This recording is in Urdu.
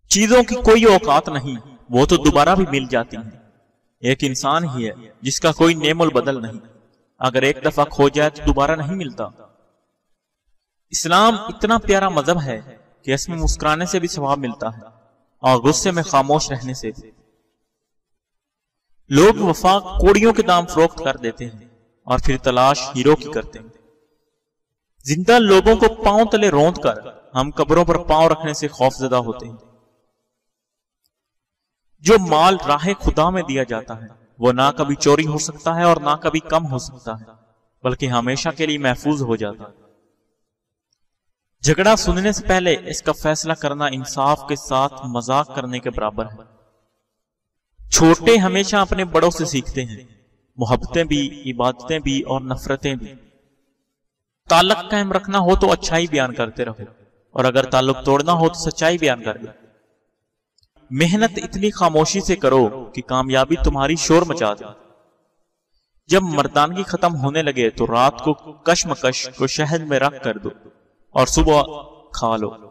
چیزوں کی کوئی اوقات نہیں، وہ تو دوبارہ بھی مل جاتی ہیں۔ ایک انسان ہی ہے جس کا کوئی نعم البدل نہیں، اگر ایک دفعہ کھو جائے تو دوبارہ نہیں ملتا۔ اسلام اتنا پیارا مذہب ہے کہ اس میں مسکرانے سے بھی ثواب ملتا ہے اور غصے میں خاموش رہنے سے بھی۔ لوگ وفا کوڑیوں کے دام فروخت کر دیتے ہیں اور پھر تلاش ہیرو کی کرتے ہیں۔ زندہ لوگوں کو پاؤں تلے روند کر ہم قبروں پر پاؤں رکھنے سے خوف زدہ ہوتے ہیں۔ جو مال راہ خدا میں دیا جاتا ہے وہ نہ کبھی چوری ہو سکتا ہے اور نہ کبھی کم ہو سکتا ہے، بلکہ ہمیشہ کے لیے محفوظ ہو جاتا ہے۔ جھگڑا سننے سے پہلے اس کا فیصلہ کرنا انصاف کے ساتھ مذاق کرنے کے برابر ہے۔ چھوٹے ہمیشہ اپنے بڑوں سے سیکھتے ہیں، محبتیں بھی، عبادتیں بھی اور نفرتیں بھی۔ تعلق قائم رکھنا ہو تو اچھائی بیان کرتے رہو، اور اگر تعلق توڑنا ہو تو سچائی بیان کر دو۔ محنت اتنی خاموشی سے کرو کہ کامیابی تمہاری شور مچا دے۔ جب مردانگی ختم ہونے لگے تو رات کو کشمکش کو شہد میں رکھ کر دو اور صبح کھا لو۔